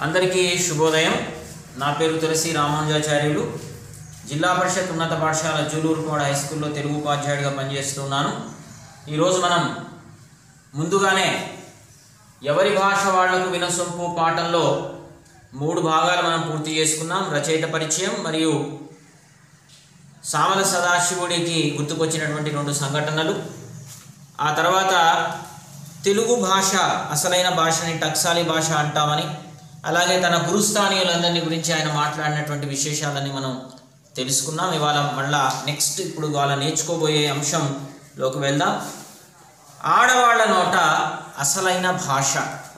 అందరికీ శుభోదయం. నా పేరు తులసి రామానుజాచార్యులు. జిల్లా పరిషత్ ఉన్నత పాఠశాల జూలూరుకోడ హై స్కూల్లో తెలుగు ఉపాధ్యాయుడిగా పనిచేస్తున్నాను. ఈరోజు మనం ముందుగానే ఎవరి భాష వాళ్లకు వినసొంపు పాఠంలో 3 భాగాలు మనం పూర్తి చేసుకున్నాం. రచయిత పరిచయం మరియు సామల సదాశివుడికి గుర్తుకొచ్చినటువంటి 2 సంఘటనలు. ఆ తర్వాత తెలుగు భాష అసలైన భాషని టక్సాలి భాష అంటామని, అలాగే తన గురుస్థానీయులందరినీ గురించి ఆయన మాట్లాడినటువంటి విశేషాలన్నీ మనం తెలుసుకున్నాం. ఇవాళ మళ్ళా ఇప్పుడు ఇవాళ నేర్చుకోబోయే అంశంలోకి వెళ్దాం. ఆడవాళ్ల నోట అసలైన భాష.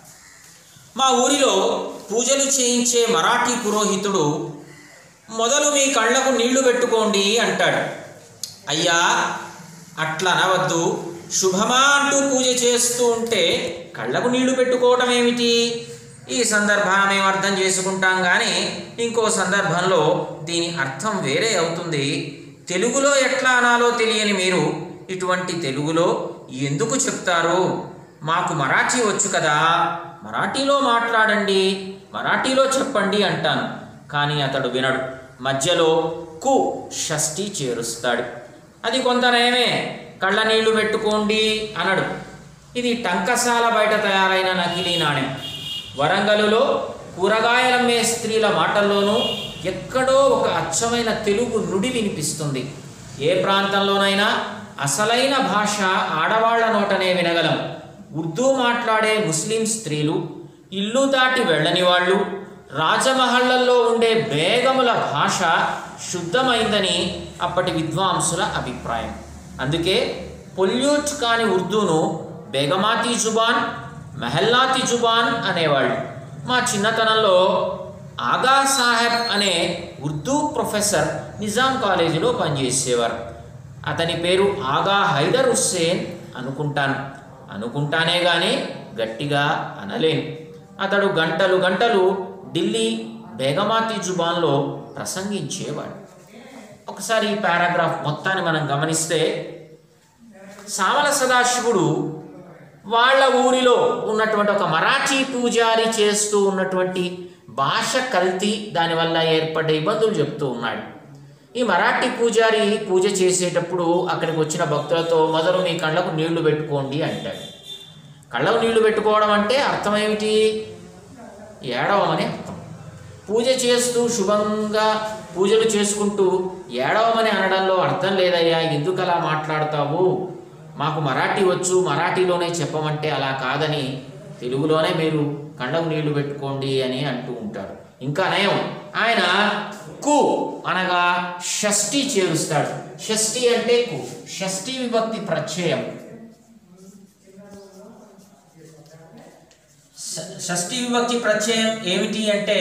మా ఊరిలో పూజలు చేయించే మరాఠీ పురోహితుడు మొదలు మీ కళ్ళకు నీళ్లు పెట్టుకోండి అంటాడు. అయ్యా, అట్లా అనవద్దు. శుభమా అంటూ పూజ చేస్తూ ఉంటే కళ్ళకు నీళ్లు పెట్టుకోవటం ఏమిటి? ఈ సందర్భాన్ని మేము అర్థం చేసుకుంటాం, కానీ ఇంకో సందర్భంలో దీని అర్థం వేరే అవుతుంది. తెలుగులో ఎట్లా అనాలో తెలియని మీరు ఇటువంటి తెలుగులో ఎందుకు చెప్తారు? మాకు మరాఠీ వచ్చు కదా, మరాఠీలో మాట్లాడండి, మరాఠీలో చెప్పండి అంటాను. కానీ అతడు వినడు. మధ్యలో కు షష్ఠి చేరుస్తాడు. అది కొంత నయమే, కళ్ళ నీళ్లు పెట్టుకోండి అనడు. ఇది టంకసాల బయట తయారైన నకిలీ నాణ్యం. వరంగలులో కూరగాయలమ్మే స్త్రీల మాటల్లోనూ ఎక్కడో ఒక అచ్చమైన తెలుగు నుడి వినిపిస్తుంది. ఏ ప్రాంతంలోనైనా అసలైన భాష ఆడవాళ్ల నోటనే వినగలం. ఉర్దూ మాట్లాడే ముస్లిం స్త్రీలు, ఇల్లు దాటి వెళ్ళని వాళ్ళు, రాజమహళ్లలో ఉండే బేగముల భాష శుద్ధమైందని అప్పటి విద్వాంసుల అభిప్రాయం. అందుకే పొల్యూట్ కాని ఉర్దూను బేగమాతీ జుబాన్, మెహల్లాతి జుబాన్ అనేవాళ్ళు. మా చిన్నతనంలో ఆగా సాహెబ్ అనే ఉర్దూ ప్రొఫెసర్ నిజాం కాలేజీలో పనిచేసేవారు. అతని పేరు ఆగా హైదర్ హుస్సేన్ అనుకుంటానే కానీ గట్టిగా అనలేను. అతడు గంటలు గంటలు ఢిల్లీ బేగమాతీ జుబాన్లో ప్రసంగించేవాడు. ఒకసారి ఈ పారాగ్రాఫ్ మొత్తాన్ని మనం గమనిస్తే, సామల సదాశివుడు వాళ్ళ ఊరిలో ఉన్నటువంటి ఒక మరాఠీ పూజారి చేస్తూ ఉన్నటువంటి భాష కల్తీ, దానివల్ల ఏర్పడ్డ ఇబ్బందులు చెప్తూ ఉన్నాడు. ఈ మరాఠీ పూజారి పూజ చేసేటప్పుడు అక్కడికి వచ్చిన భక్తులతో మొదలు మీ కళ్ళకు నీళ్లు పెట్టుకోండి అంటాడు. కళ్ళకు నీళ్లు పెట్టుకోవడం అంటే అర్థం ఏమిటి? ఏడవమని అర్థం. పూజ చేస్తూ శుభంగా పూజలు చేసుకుంటూ ఏడవమని అనడంలో అర్థం లేదయ్యా, ఎందుకు అలా మాట్లాడతావు? మాకు మరాఠీ వచ్చు, మరాఠీలోనే చెప్పమంటే అలా కాదని తెలుగులోనే మీరు కళ్ళకు నీళ్లు పెట్టుకోండి అని అంటూ ఉంటాడు. ఇంకా నయం, ఆయన కు అనగా షష్ఠి చేరుస్తాడు. షష్ఠి అంటే కు, షష్ఠి విభక్తి ప్రత్యయం. షష్ఠి విభక్తి ప్రత్యయం ఏమిటి అంటే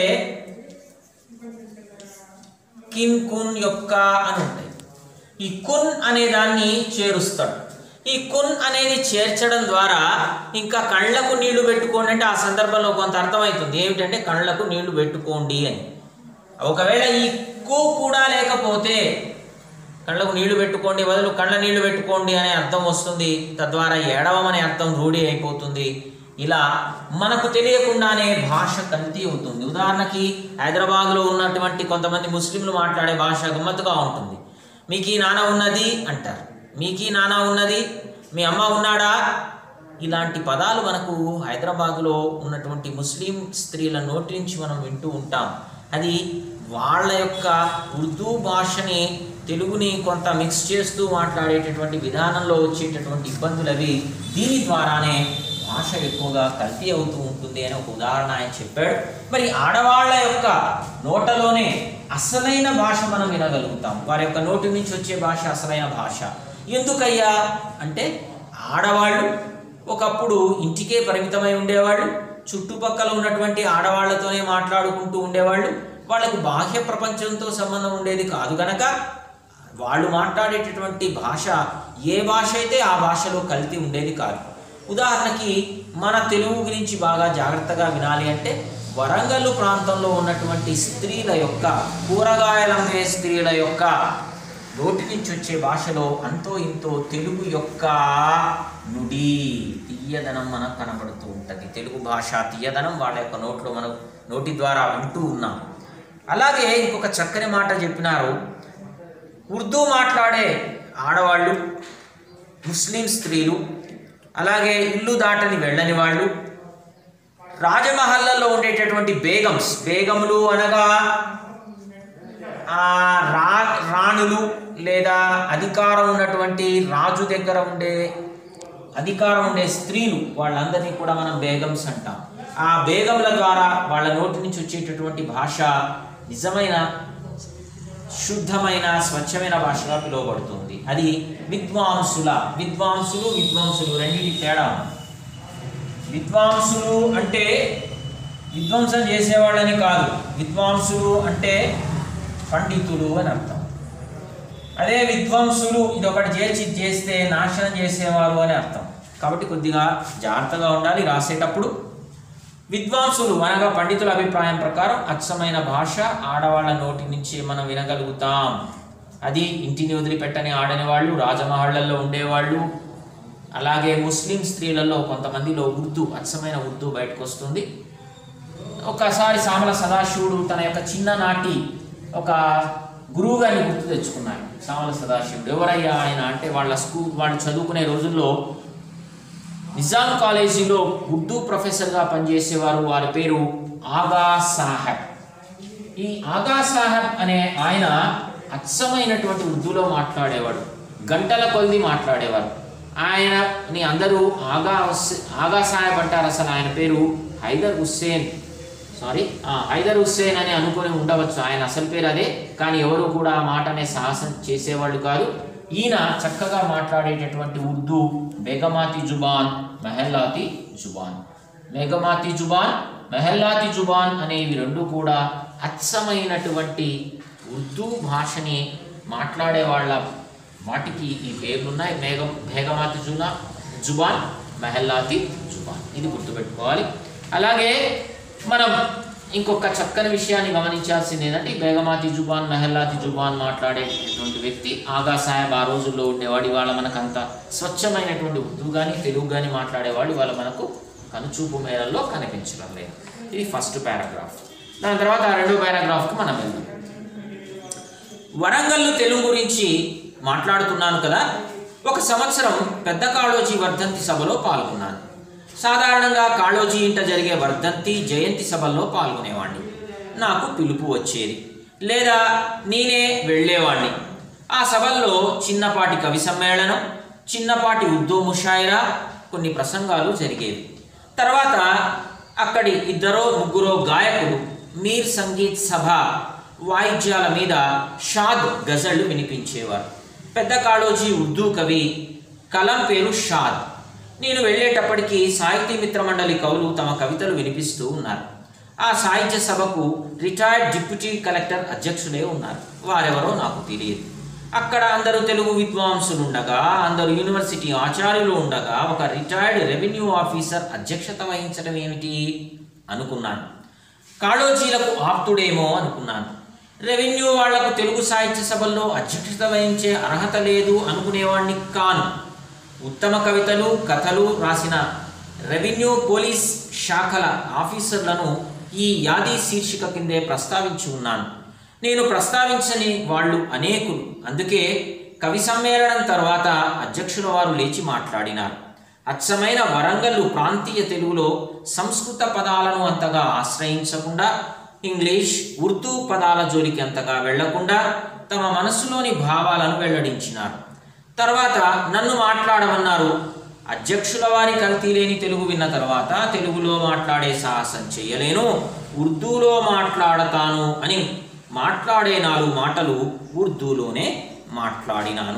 కిన్, కున్, యొక్క అని ఉంటాయి. ఈ కున్ అనే దాన్ని చేరుస్తాడు. ఈ కున్ అనేది చేర్చడం ద్వారా ఇంకా కళ్ళకు నీళ్లు పెట్టుకోండి అంటే ఆ సందర్భంలో కొంత అర్థమవుతుంది. ఏమిటంటే కళ్ళకు నీళ్లు పెట్టుకోండి అని. ఒకవేళ ఈ కు కూడా లేకపోతే కళ్ళకు నీళ్లు పెట్టుకోండి బదులు కళ్ళ నీళ్లు పెట్టుకోండి అనే అర్థం వస్తుంది. తద్వారా ఏడవమనే అర్థం రూఢి అయిపోతుంది. ఇలా మనకు తెలియకుండానే భాష కల్తీ అవుతుంది. ఉదాహరణకి హైదరాబాద్లో ఉన్నటువంటి కొంతమంది ముస్లింలు మాట్లాడే భాష గమ్మత్తుగా ఉంటుంది. మీకు ఈ నాన్న ఉన్నది అంటారు, మీకు ఈ నాన్న ఉన్నది, మీ అమ్మ ఉన్నాడా? ఇలాంటి పదాలు మనకు హైదరాబాదులో ఉన్నటువంటి ముస్లిం స్త్రీల నోటి నుంచి మనం వింటూ ఉంటాం. అది వాళ్ళ యొక్క ఉర్దూ భాషని తెలుగుని కొంత మిక్స్ చేస్తూ మాట్లాడేటటువంటి విధానంలో వచ్చేటటువంటి ఇబ్బందులు అవి. దీని ద్వారానే భాష ఎక్కువగా కల్తీ అవుతూ ఉంటుంది అని ఒక ఉదాహరణ ఆయన చెప్పాడు. మరి ఆడవాళ్ల యొక్క నోటలోనే అసలైన భాష మనం వినగలుగుతాం. వారి యొక్క నోటి నుంచి వచ్చే భాష అసలైన భాష. ఎందుకయ్యా అంటే, ఆడవాళ్ళు ఒకప్పుడు ఇంటికే పరిమితమై ఉండేవాళ్ళు, చుట్టుపక్కల ఉన్నటువంటి ఆడవాళ్లతోనే మాట్లాడుకుంటూ ఉండేవాళ్ళు. వాళ్ళకు బాహ్య ప్రపంచంతో సంబంధం ఉండేది కాదు గనక వాళ్ళు మాట్లాడేటటువంటి భాష ఏ భాష అయితే ఆ భాషలో కల్తీ ఉండేది కాదు. ఉదాహరణకి మన తెలుగు గురించి బాగా జాగ్రత్తగా వినాలి అంటే, వరంగల్ ప్రాంతంలో ఉన్నటువంటి స్త్రీల యొక్క, కూరగాయలమ్మే స్త్రీల యొక్క నోటి నుంచి వచ్చే భాషలో అంతో ఇంతో తెలుగు యొక్క నుడి, తీయదనం మనకు కనబడుతూ ఉంటుంది. తెలుగు భాష తీయదనం వాళ్ళ యొక్క నోట్లో మనం నోటి ద్వారా వింటూ ఉన్నాం. అలాగే ఇంకొక చక్కని మాట చెప్పినారు. ఉర్దూ మాట్లాడే ఆడవాళ్ళు, ముస్లిం స్త్రీలు, అలాగే ఇల్లు దాటని వెళ్ళని వాళ్ళు, రాజమహల్లలో ఉండేటటువంటి బేగములు అనగా రాణులు లేదా అధికారం ఉన్నటువంటి రాజు దగ్గర అధికారం ఉండే స్త్రీలు, వాళ్ళందరినీ కూడా మనం బేగమ్స్ అంటాం. ఆ బేగముల ద్వారా వాళ్ళ నోటి నుంచి వచ్చేటటువంటి భాష నిజమైన శుద్ధమైన స్వచ్ఛమైన భాషగా పిలువబడుతుంది. అది విద్వాంసులు రెండింటి తేడా. విద్వాంసులు అంటే విధ్వంసం చేసేవాళ్ళని కాదు, విద్వాంసులు అంటే పండితులు అని అర్థం. అదే విద్వాంసులు ఇదొకటి చేస్తే నాశనం చేసేవారు అని అర్థం. కాబట్టి కొద్దిగా జాగ్రత్తగా ఉండాలి రాసేటప్పుడు. విద్వాంసులు అనగా పండితుల అభిప్రాయం ప్రకారం అచ్చమైన భాష ఆడవాళ్ళ నోటి నుంచి మనం వినగలుగుతాం. అది ఇంటిని వదిలిపెట్టని ఆడని వాళ్ళు, రాజమహళ్లలో ఉండేవాళ్ళు, అలాగే ముస్లిం స్త్రీలలో కొంతమందిలో అచ్చమైన ఉర్దూ బయటకు వస్తుంది. ఒకసారి సామల సదాశివుడు తన యొక్క చిన్ననాటి ఒక గురువు గారిని గుర్తు తెచ్చుకున్నాడు. సామల సదాశివుడు ఎవరయ్యా ఆయన అంటే, వాళ్ళు చదువుకునే రోజుల్లో నిజాం కాలేజీలో ఉర్దూ ప్రొఫెసర్గా పనిచేసేవారు. వారి పేరు ఆగా సాహెబ్. ఈ ఆగా సాహెబ్ అనే ఆయన అచ్చమైనటువంటి ఉర్దూలో మాట్లాడేవాడు, గంటల కొద్ది మాట్లాడేవారు. ఆయనని అందరూ ఆగా సాహెబ్ అంటారు. అసలు ఆయన పేరు హైదర్ హుస్సేన్ అని అనుకుని ఉండవచ్చు. ఆయన అసలు పేరు అదే, కానీ ఎవరు కూడా ఆ మాటనే సాహసం చేసేవాళ్ళు కాదు. ఈయన చక్కగా మాట్లాడేటటువంటి ఉర్దూ బేగమాతి జుబాన్, మెహల్లాతి జుబాన్ అనేవి రెండు కూడా అచ్చమైనటువంటి ఉర్దూ భాషని మాట్లాడే వాళ్ళ వాటికి ఈ పేర్లున్నాయి. బేగమాతి జుబాన్, మెహల్లాతి జుబాన్, ఇది గుర్తుపెట్టుకోవాలి. అలాగే మనం ఇంకొక చక్కని విషయాన్ని గమనించాల్సింది ఏంటంటే, బేగమాతి జుబాన్, మెహల్లాతి జుబాన్ మాట్లాడేటటువంటి వ్యక్తి ఆగా సాహెబ్ ఆ రోజుల్లో ఉండేవాడు. ఇవాళ మనకు అంత స్వచ్ఛమైనటువంటి ఉర్దూ కానీ తెలుగు కానీ మాట్లాడేవాడు ఇవాళ మనకు కనుచూపు మేరల్లో కనిపించడం లేదు. ఇది ఫస్ట్ పారాగ్రాఫ్. దాని తర్వాత రెండో పారాగ్రాఫ్కి మనం వెళ్దాం. వరంగల్ తెలుగు గురించి మాట్లాడుతున్నాను కదా. ఒక సంవత్సరం పెద్ద కాళోజీ వర్ధంతి సభలో పాల్గొన్నాను. సాధారణంగా కాళోజీ ఇంట జరిగే వర్ధంతి, జయంతి సభల్లో పాల్గొనేవాడిని. నాకు పిలుపు వచ్చేది లేదా నేనే వెళ్ళేవాడిని. ఆ సభల్లో చిన్నపాటి కవి సమ్మేళనం, చిన్నపాటి ఉర్దూ ముషాయిరా, కొన్ని ప్రసంగాలు జరిగేవి. తర్వాత అక్కడి 2-3 గాయకులు మీర్ సంగీత్ సభ వాయిద్యాల మీద షాద్ గజళ్ళు వినిపించేవారు. పెద్ద కాళోజీ ఉర్దూ కవి, కలం పేరు షాద్. నేను వెళ్ళేటప్పటికీ సాహితీ మిత్ర మండలి కవులు తమ కవితలు వినిపిస్తూ ఉన్నారు. ఆ సాహిత్య సభకు రిటైర్డ్ డిప్యూటీ కలెక్టర్ అధ్యక్షులే ఉన్నారు. వారెవరో నాకు తెలియదు. అక్కడ అందరూ తెలుగు విద్వాంసులు ఉండగా, అందరూ యూనివర్సిటీ ఆచార్యులు ఉండగా, ఒక రిటైర్డ్ రెవెన్యూ ఆఫీసర్ అధ్యక్షత వహించడం ఏమిటి అనుకున్నాను. కాళోజీలకు ఆప్తుడేమో అనుకున్నాను. రెవెన్యూ వాళ్లకు తెలుగు సాహిత్య సభల్లో అధ్యక్షత వహించే అర్హత లేదు అనుకునేవాడిని కాను. ఉత్తమ కవితలు, కథలు రాసిన రెవెన్యూ, పోలీస్ శాఖల ఆఫీసర్లను ఈ యాదీ శీర్షిక కిందే ప్రస్తావించి ఉన్నాను. నేను ప్రస్తావించని వాళ్ళు అనేకులు. అందుకే కవి సమ్మేళనం తర్వాత అధ్యక్షుల వారు లేచి మాట్లాడినారు. అచ్చమైన వరంగల్లు ప్రాంతీయ తెలుగులో సంస్కృత పదాలను అంతగా ఆశ్రయించకుండా, ఇంగ్లీష్, ఉర్దూ పదాల జోలికి అంతగా వెళ్లకుండా తమ మనస్సులోని భావాలను వెల్లడించినారు. తర్వాత నన్ను మాట్లాడమన్నారు. అధ్యక్షుల వారి కల్తీ లేని తెలుగు విన్న తర్వాత తెలుగులో మాట్లాడే సాహసం చేయలేను, ఉర్దూలో మాట్లాడతాను అని మాట్లాడే 4 మాటలు ఉర్దూలోనే మాట్లాడినాను.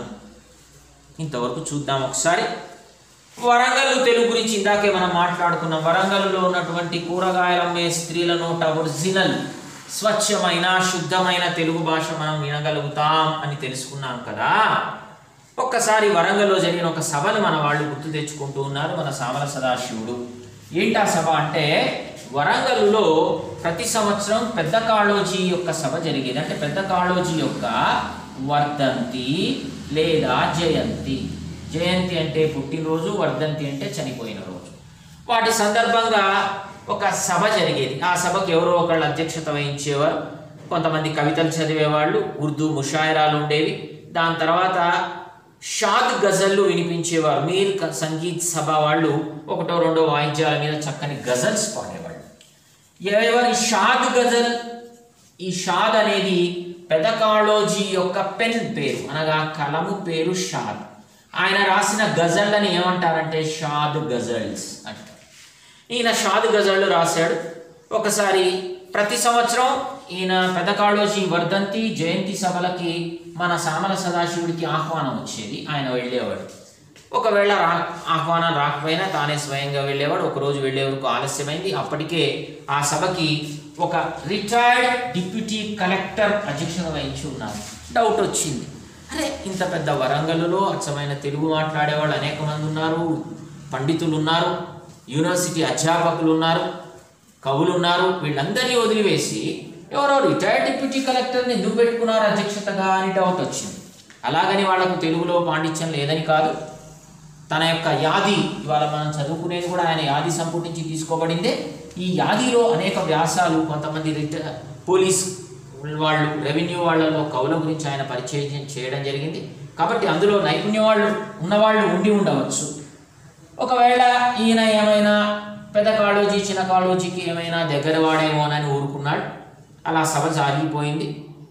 ఇంతవరకు చూద్దాం ఒకసారి. వరంగల్ తెలుగు గురించి ఇందాకే మనం మాట్లాడుకున్నాం. వరంగల్లో ఉన్నటువంటి కూరగాయలు అమ్మే స్త్రీల నోట ఒరిజినల్ స్వచ్ఛమైన శుద్ధమైన తెలుగు భాష మనం వినగలుగుతాం అని తెలుసుకున్నాం కదా. ఒక్కసారి వరంగల్లో జరిగిన ఒక సభను మన వాళ్ళు గుర్తు తెచ్చుకుంటూ ఉన్నారు. మన సామల సదాశివుడు ఏంటి ఆ సభ అంటే, వరంగల్లో ప్రతి సంవత్సరం పెద్ద కాళోజీ యొక్క సభ జరిగేది. అంటే పెద్ద కాళోజీ యొక్క వర్ధంతి లేదా జయంతి. జయంతి అంటే పుట్టినరోజు, వర్ధంతి అంటే చనిపోయిన రోజు. వాటి సందర్భంగా ఒక సభ జరిగేది. ఆ సభకు ఎవరో ఒకళ్ళు అధ్యక్షత వహించేవారు. కొంతమంది కవితలు చదివేవాళ్ళు, ఉర్దూ ముషాయిరాలు ఉండేవి. దాని తర్వాత షాద్ గజల్లు వినిపించేవారు. మీర్ సంగీత్ సభ వాళ్ళు ఒకటో రెండో వాయిద్యాల మీద చక్కని గజల్స్ పాడేవాళ్ళు. ఎవరి షాద్ గజల్, ఈ షాద్ అనేది పెదకాళోజీ యొక్క పెన్ పేరు, అనగా కలము పేరు షాద్. ఆయన రాసిన గజళ్ళని ఏమంటారంటే షాద్ గజల్స్ అంటారు. ఈయన షాద్ గజళ్ళు రాశాడు. ఒకసారి ప్రతి సంవత్సరం ఈయన పెదకాళోజీ వర్ధంతి జయంతి సభలకి మన సామల సదాశివుడికి ఆహ్వానం వచ్చేది. ఆయన వెళ్ళేవాడు. ఒకవేళ ఆహ్వానం రాకపోయినా తానే స్వయంగా వెళ్ళేవాడు. ఒకరోజు వెళ్ళే వరకు ఆలస్యమైంది. అప్పటికే ఆ సభకి ఒక రిటైర్డ్ డిప్యూటీ కలెక్టర్ అధ్యక్షత వహించి ఉన్నారు. డౌట్ వచ్చింది, అరే ఇంత పెద్ద వరంగల్లో అచ్చమైన తెలుగు మాట్లాడేవాళ్ళు అనేక మంది ఉన్నారు, పండితులు ఉన్నారు, యూనివర్సిటీ అధ్యాపకులు ఉన్నారు, కవులు ఉన్నారు, వీళ్ళందరినీ వదిలివేసి ఎవరో రిటైర్డ్ డిప్యూటీ కలెక్టర్ని ఎందుకు పెట్టుకున్నారు అధ్యక్షతగా అని డౌట్ వచ్చింది. అలాగని వాళ్లకు తెలుగులో పాండిత్యం లేదని కాదు. తన యొక్క యాది, ఇవాళ మనం చదువుకునేది కూడా ఆయన యాది సంపుటి నుంచి తీసుకోబడిందే. ఈ యాదిలో అనేక వ్యాసాలు, కొంతమంది పోలీస్ వాళ్ళు, రెవెన్యూ వాళ్ళలో కవుల గురించి ఆయన పరిచయం చేయడం జరిగింది. కాబట్టి అందులో నైపుణ్యం వాళ్ళు ఉన్నవాళ్ళు ఉండి ఉండవచ్చు. ఒకవేళ ఈయన ఏమైనా పెద్ద కాళోజీ చిన్న కాళోజీకి ఏమైనా దగ్గర వాడేమోనని ఊరుకున్నాడు. అలా సభ సాగిపోయింది.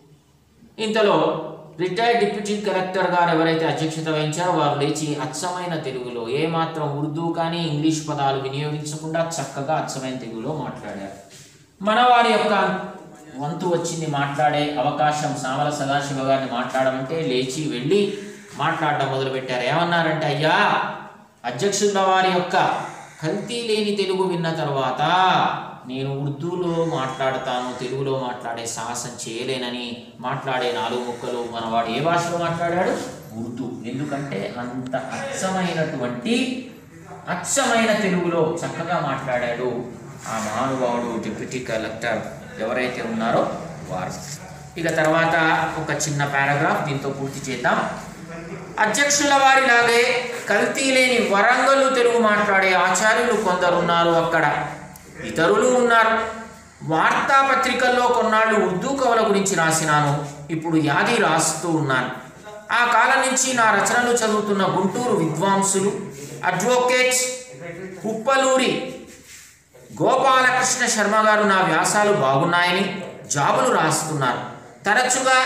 ఇంతలో రిటైర్డ్ డిప్యూటీ కలెక్టర్ గారు ఎవరైతే అధ్యక్షత వహించారో వారు లేచి అచ్చమైన తెలుగులో, ఏమాత్రం ఉర్దూ కానీ ఇంగ్లీష్ పదాలు వినియోగించకుండా చక్కగా అచ్చమైన తెలుగులో మాట్లాడారు. మన వారి యొక్క వంతు వచ్చింది, మాట్లాడే అవకాశం. సామల సదాశివ గారిని మాట్లాడమంటే లేచి వెళ్ళి మాట్లాడడం మొదలుపెట్టారు. ఏమన్నారంటే, అయ్యా అధ్యక్షుల వారి యొక్క కల్తీ లేని తెలుగు విన్న తర్వాత నేను ఉర్దూలో మాట్లాడతాను, తెలుగులో మాట్లాడే సాహసం చేయలేనని మాట్లాడే 4 ముక్కలు మనవాడు ఏ భాషలో మాట్లాడాడు? ఉర్దూ. ఎందుకంటే అంత అచ్చమైన తెలుగులో చక్కగా మాట్లాడాడు ఆ మహానుభావుడు డిప్యూటీ కలెక్టర్ ఎవరైతే ఉన్నారో వారు. ఇక తర్వాత ఒక చిన్న పారాగ్రాఫ్ దీంతో పూర్తి చేద్దాం. అధ్యక్షుల వారిలాగే కల్తీ లేని వరంగల్ తెలుగు మాట్లాడే ఆచార్యులు కొందరున్నారు. అక్కడ ఇతరులు ఉన్నారు. వార్తాపత్రికల్లో కొన్నాళ్ళు ఉర్దూ కవుల గురించి రాసినాను. ఇప్పుడు యాది రాస్తూ ఉన్నాను. ఆ కాలం నుంచి నా రచనలు చదువుతున్న గుంటూరు విద్వాంసులు, అడ్వకేట్స్, ఉప్పలూరి గోపాలకృష్ణ శర్మ గారు నా వ్యాసాలు బాగున్నాయని జాబులు రాస్తున్నారు. తరచుగా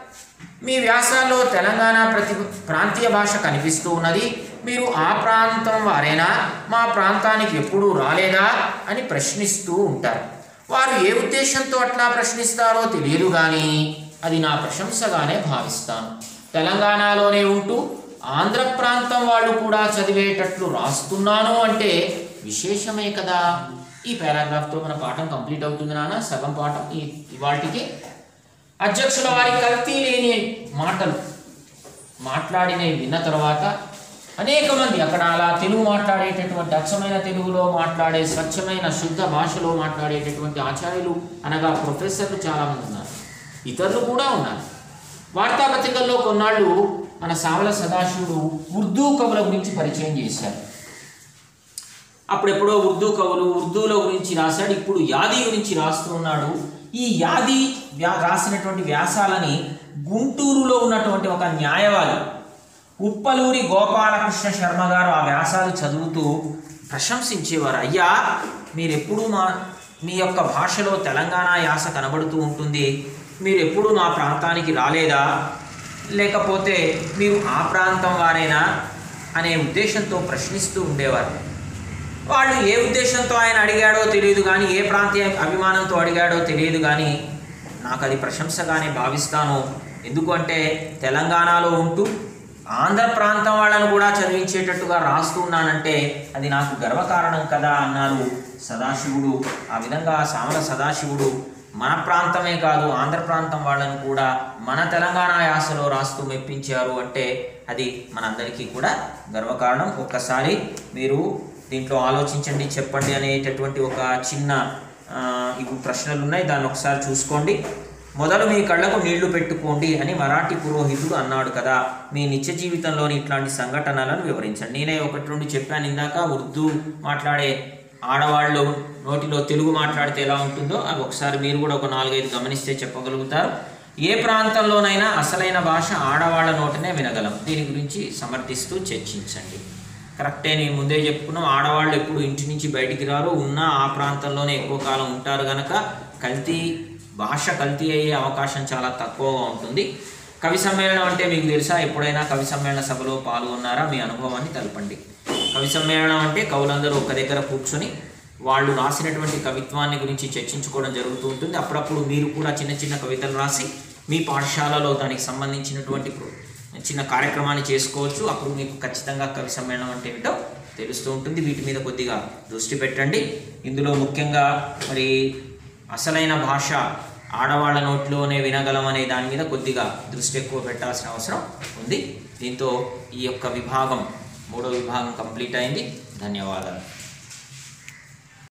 మీ వ్యాసాల్లో తెలంగాణ ప్రాంతీయ భాష కనిపిస్తూ ఉన్నది. మీరు ఆ ప్రాంతం వారేనా, మా ప్రాంతానికి ఎప్పుడూ రాలేదా అని ప్రశ్నిస్తూ ఉంటారు. వారు ఏ ఉద్దేశంతో అట్లా ప్రశ్నిస్తారో తెలియదు, కానీ అది నా ప్రశంసగానే భావిస్తాను. తెలంగాణలోనే ఉంటూ ఆంధ్ర ప్రాంతం వాళ్ళు కూడా చదివేటట్లు రాస్తున్నాను అంటే విశేషమే కదా. ఈ పారాగ్రాఫ్తో మన పాఠం కంప్లీట్ అవుతుంది నాన్న, సగం పాఠం ఇవాళకి. అధ్యక్షుల వారి కల్తీ లేని మాటలు మాట్లాడినవి విన్న తర్వాత అనేక మంది అక్కడ అలా తెలుగు మాట్లాడేటటువంటి అచ్చమైన తెలుగులో మాట్లాడే స్వచ్ఛమైన శుద్ధ భాషలో మాట్లాడేటటువంటి ఆచార్యులు అనగా ప్రొఫెసర్లు చాలామంది ఉన్నారు. ఇతరులు కూడా ఉన్నారు. వార్తాపత్రికల్లో కొన్నాళ్ళు మన సామల సదాశివుడు ఉర్దూ కవుల గురించి పరిచయం చేశారు. అప్పుడెప్పుడో ఉర్దూ కవులు ఉర్దూల గురించి రాశాడు. ఇప్పుడు యాది గురించి రాస్తూ ఉన్నాడు. ఈ యాది రాసినటువంటి వ్యాసాలని గుంటూరులో ఉన్నటువంటి ఒక న్యాయవాది ఉప్పలూరి గోపాలకృష్ణ శర్మ గారు ఆ వ్యాసాలు చదువుతూ ప్రశంసించేవారు. అయ్యా మీరెప్పుడూ మీ యొక్క భాషలో తెలంగాణ యాస కనబడుతూ ఉంటుంది, మీరు ఎప్పుడూ మా ప్రాంతానికి రాలేదా, లేకపోతే మీరు ఆ ప్రాంతం వారేనా అనే ఉద్దేశంతో ప్రశ్నిస్తూ ఉండేవారు. వాళ్ళు ఏ ఉద్దేశంతో ఆయన అడిగాడో తెలియదు, కానీ ఏ ప్రాంతీయ అభిమానంతో అడిగాడో తెలియదు, కానీ నాకు అది ప్రశంసగానే భావిస్తాను. ఎందుకంటే తెలంగాణలో ఉంటూ ఆంధ్ర ప్రాంతం వాళ్ళను కూడా చదివించేటట్టుగా రాస్తూ ఉన్నానంటే అది నాకు గర్వకారణం కదా అన్నారు సదాశివుడు. ఆ విధంగా సామల సదాశివుడు మన ప్రాంతమే కాదు ఆంధ్ర ప్రాంతం వాళ్ళను కూడా మన తెలంగాణ యాసలో రాస్తూ మెప్పించారు అంటే అది మనందరికీ కూడా గర్వకారణం. ఒక్కసారి మీరు దీంట్లో ఆలోచించండి, చెప్పండి అనేటటువంటి ఒక చిన్న ఇప్పుడు ప్రశ్నలు ఉన్నాయి, దాన్ని ఒకసారి చూసుకోండి. మొదలు మీ కళ్ళకు నీళ్లు పెట్టుకోండి అని మరాఠీ పురోహితుడు అన్నాడు కదా. మీ నిత్య జీవితంలోని ఇట్లాంటి సంఘటనలను వివరించండి. నేనే ఒకటి రెండు చెప్పాను ఇందాక. ఉర్దూ మాట్లాడే ఆడవాళ్ళు నోటిలో తెలుగు మాట్లాడితే ఎలా ఉంటుందో అవి ఒకసారి మీరు కూడా ఒక 4-5 గమనిస్తే చెప్పగలుగుతారు. ఏ ప్రాంతంలోనైనా అసలైన భాష ఆడవాళ్ళ నోటనే వినగలం. దీని గురించి సమర్థిస్తూ చర్చించండి. కరెక్టే, నేను ముందే చెప్పుకున్నాం. ఆడవాళ్ళు ఎప్పుడు ఇంటి నుంచి బయటికి రారు, ఉన్నా ఆ ప్రాంతంలోనే ఎక్కువ కాలం ఉంటారు కనుక భాష కల్తీ అయ్యే అవకాశం చాలా తక్కువగా ఉంటుంది. కవి సమ్మేళనం అంటే మీకు తెలుసా? ఎప్పుడైనా కవి సమ్మేళన సభలో పాల్గొన్నారా? మీ అనుభవాన్ని తెలపండి. కవి సమ్మేళనం అంటే కవులందరూ ఒక దగ్గర కూర్చొని వాళ్ళు రాసినటువంటి కవిత్వాన్ని గురించి చర్చించుకోవడం జరుగుతూ ఉంటుంది. అప్పుడప్పుడు మీరు కూడా చిన్న చిన్న కవితలు రాసి మీ పాఠశాలలో దానికి సంబంధించినటువంటి చిన్న కార్యక్రమాన్ని చేసుకోవచ్చు. అప్పుడు మీకు ఖచ్చితంగా కవి సమ్మేళనం అంటే ఏమిటో తెలుస్తూ ఉంటుంది. వీటి మీద కొద్దిగా దృష్టి పెట్టండి. ఇందులో ముఖ్యంగా మరి అసలైన భాష ఆడవాళ్ళ నోట్లోనే వినగలం అనే దాని మీద కొద్దిగా దృష్టి ఎక్కువ పెట్టాల్సిన అవసరం ఉంది. దీంతో ఈ యొక్క విభాగం 3వ విభాగం కంప్లీట్ అయింది. ధన్యవాదాలు.